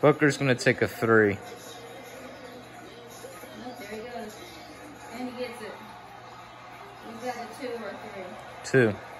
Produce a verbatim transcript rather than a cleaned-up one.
Booker's going to take a three. Oh, there he goes. And he gets it. We've got a two or a three. Two.